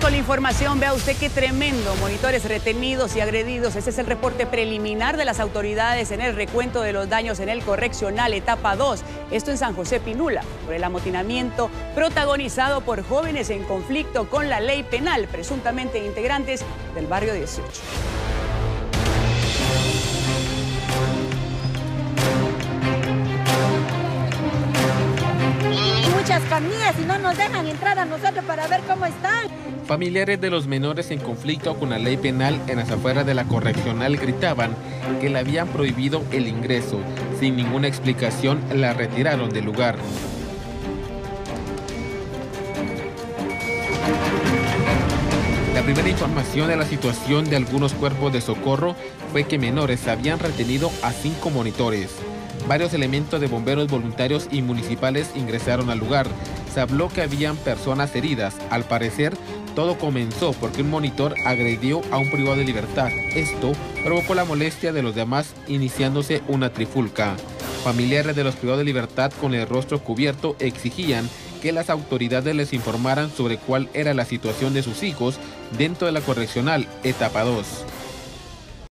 con la información. Vea usted qué tremendo. Monitores retenidos y agredidos. Ese es el reporte preliminar de las autoridades en el recuento de los daños en el correccional etapa 2. Esto en San José Pinula, por el amotinamiento protagonizado por jóvenes en conflicto con la ley penal, presuntamente integrantes del barrio 18. Muchas camillas y no nos dejan entrar a nosotros para ver cómo están. Familiares de los menores en conflicto con la ley penal en las afueras de la correccional gritaban que le habían prohibido el ingreso. Sin ninguna explicación, la retiraron del lugar. La primera información de la situación de algunos cuerpos de socorro fue que menores habían retenido a 5 monitores. Varios elementos de bomberos voluntarios y municipales ingresaron al lugar. Se habló que habían personas heridas. Al parecer, todo comenzó porque un monitor agredió a un privado de libertad. Esto provocó la molestia de los demás, iniciándose una trifulca. Familiares de los privados de libertad con el rostro cubierto exigían que las autoridades les informaran sobre cuál era la situación de sus hijos dentro de la correccional etapa 2.